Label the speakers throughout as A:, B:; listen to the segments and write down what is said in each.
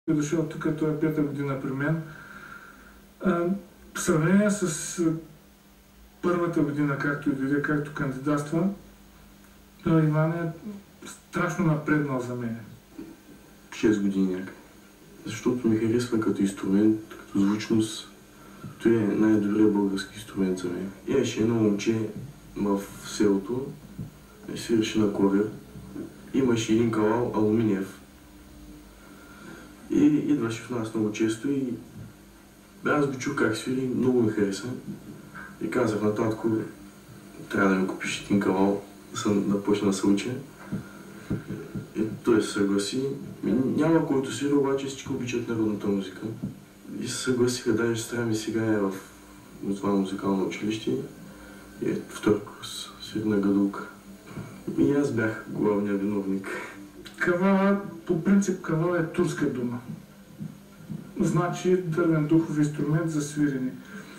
A: е дошъл тук, той е пета година при мен. В сравнение с първата година, както и дойде, както кандидатства, Иван е страшно напреднал за мен.
B: 6 години някак. Защото ми харесва като инструмент, като звучност. Той е най-добрият български инструмент за мен. Имаше едно момче в селото, свиреше на клавир. Имаше един кавал алуминиев. И идваше в нас много често и аз го чух как свири, много ми хареса. И казах на татко, трябва да ми купиш един кавал, да почна да се уча. И той се съгласи. Няма който свири, обаче всички обичат народната музика. И се съгласиха, даже сестра ми сега е в това музикално училище. И е втори курс, свири на гадулка. И аз бях главният виновник.
A: Кавала, по принцип кавала е турска дума. Значи дървен духов инструмент за свирене.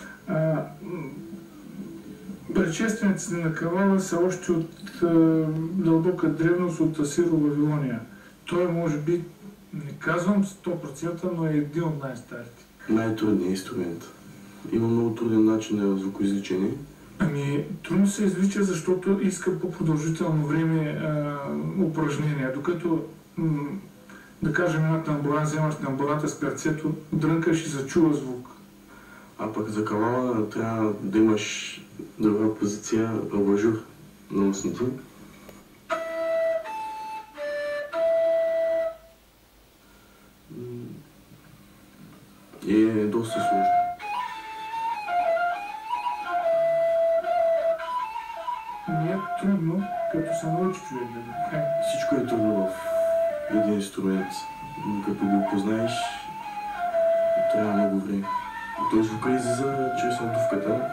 A: Предшествениците на кавала са още от дълбока древност, от Асиро-Вавилония. Той може би, не казвам 100%, но е един от най-старите.
B: Най-трудният инструмент. Има много труден начин на звукоизвличане.
A: Трудно се извлича, защото иска по-продължително време упражнения. Докато, да кажем, една тамбура, вземаш тамбурата с перцето, дрънкаш и зачува звук.
B: А пък за кавала трябва да имаш добра позиция, абажур на устните. И е доста сложно.
A: Не е трудно, като се научи човек да го прави.
B: Всичко е трудно в един инструмент. Като го познаеш, трябва много време. Той звука излиза чрез надувката.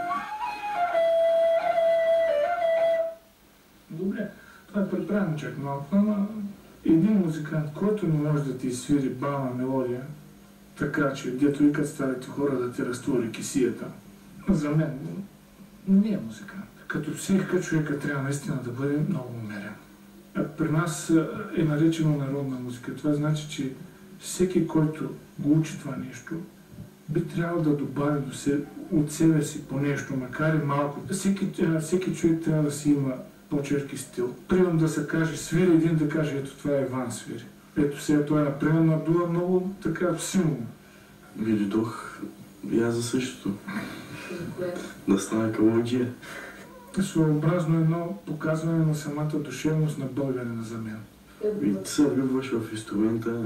A: Добре, това е предправничък малко, но един музикант, който не може да ти свири бавна мелодия, така че дето викат старите хора да ти разтвори кисията, за мен не е музикант. Като психика човека трябва наистина да бъде много умерен. При нас е наречено народна музика. Това значи, че всеки, който го учи това нещо, би трябвало да добави от себе си по нещо, макар и малко. Всеки човек трябва да си има по-черки стил. Примерно да се каже свири, един да каже, ето това е Иван свири. Ето сега това е например надува много така силно.
B: Дойдох и аз за същото. Да стана кавалджия.
A: Своеобразно едно показване на самата душевност на българина за мен.
B: И ти се влюбваш в инструмента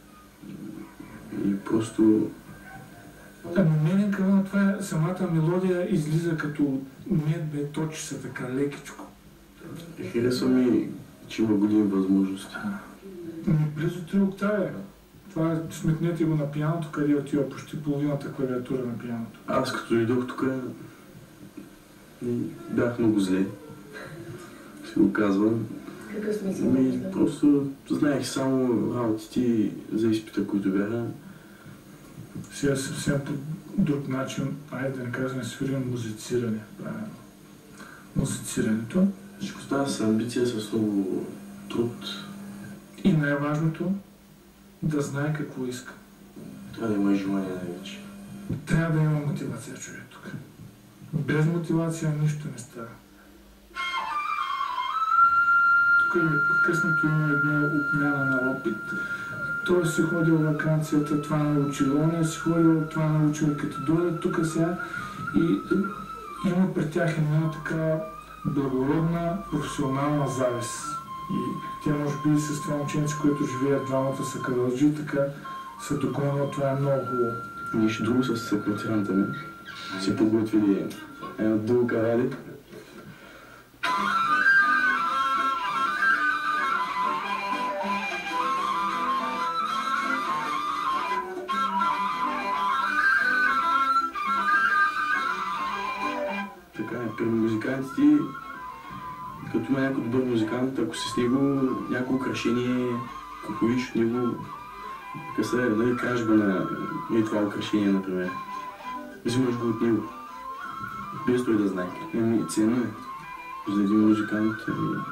B: и просто...
A: Мене кавал, това е самата мелодия излиза като мед, точи са така лекичко.
B: Харесва ми, че има големи възможности.
A: Близо 3 октави. Това е, сметнете го на пианото, къде отива почти половината клавиатура на пианото.
B: Аз като дойдох тук, бях много зле. Си го казвам.
C: Какъв смисъл?
B: Просто знаех само работите за изпита, които бяха.
A: Сега съвсем по друг начин, айде да не казваме, свирим музициране. Правилно. Музицирането.
B: Всичко става с амбиция, с много труд.
A: И най-важното, да знае какво иска.
B: Трябва да има желание най-вече.
A: Трябва да има мотивация човек тук. Без мотивация нищо не става. Тук непрекъснато има една обмяна на опит. Той си ходил в ваканцията, това научил, он си ходил, това научил, като дойде тук сега и има при тях една така благородна професионална завист. И тя може би с това ученици, които живеят двамата са кавалджи, така се догонва, това е много хубаво.
B: Нищо друго с съкратираната ми. Си подготвили едно дълго кавали. Така е, при музикантите, като има някой добър музикант, ако си с него някакво украшение купувиш от него, къса е кражба на това украшение, например. Взимаш го от него, без той да знае. Ценно е за един музикант,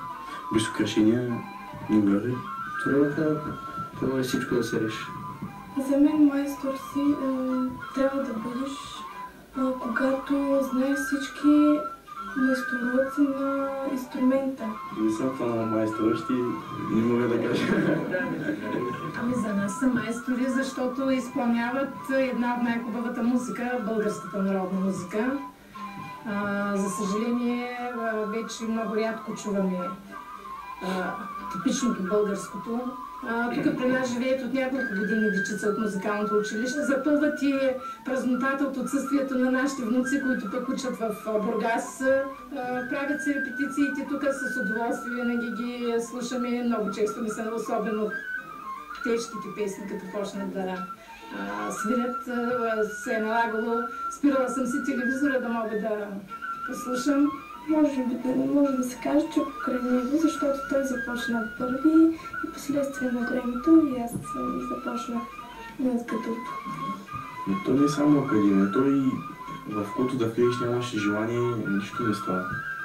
B: без украшения не върви.
D: Това е всичко да се реши.
C: За мен майстор си трябва да бъдеш, когато знаеш всички месторуци на инструмента.
B: Не съм фанал майсторовщи, не мога да кажа.
D: Ами за нас са майстори, защото изпълняват една от най-хубавата музика, българската народна музика. За съжаление, вече много рядко чуваме типичното българското. Тук при нас живеят от няколко години дечица от музикалното училище. Запълват и празнотата от отсъствието на нашите внуци, които пък учат в Бургас. Правят се репетициите тук с удоволствие, винаги ги слушаме. Много често не са особено тежките песни, като почнат да свирят. Се е налагало, спирала съм си телевизора да мога да послушам.
C: Може да се каже, че покрай него, защото той започна първи и последствие на времето и аз започнах като.
B: Но то не е само академия, то и в който да влезеш нямаше желание, нищо не става.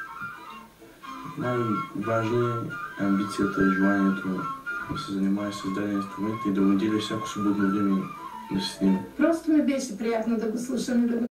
B: Най-важно е амбицията и желанието да се занимаваш с даден инструмент и да отделяш всяко свободно време да се снима.
D: Просто ми беше приятно да го слушам и да го